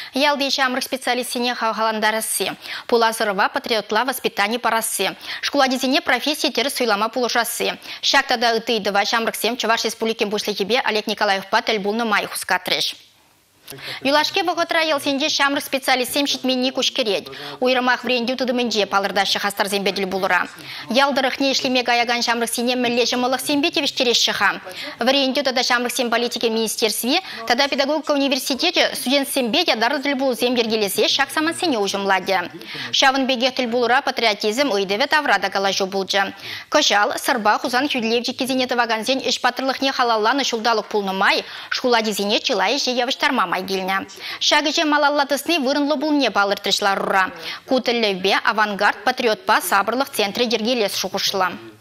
Ялды шамрық специалистіне қауғаландарысы. Пулазырова патриотла воспитание парасы. Школа дизине профессия теріс суйлама пулушасы. Шактада ұтыйдыва шамрықсем Чуваш республикин бушликебе Олег Николаев патель булны майхус катреш. Юлашке бұғытра елсенде шамрық специалистем шетменне көшкеред. Уйрымақ вренде тұдымынде палырдашы қастар зембеділ бұлыра. Ялдырық не ішлемек аяған шамрық сене мүлле жымылық сембетевіш тереш шыға. Вренде тұда шамрық сем политика министерстве, тада педагогика университете студент сембет ядар түл бұл зембергелесе шақ саман сене ұжымлады. Шавын беге түл бұлыра патриотизм ұйдыве таврада калажу бұлжы. Кошал, сырба, хузан хүдлевжі кезенеті ваганзен іш патырлық не халалланы шулдалық пулнымай, школа дизине чылай жеявыштармамай. Шагыже малаллатысны вырынлы бұл не балыртышлар ұра. Кутыллевбе авангард патриотпа сабырлық центрі дергелес шуғышылы.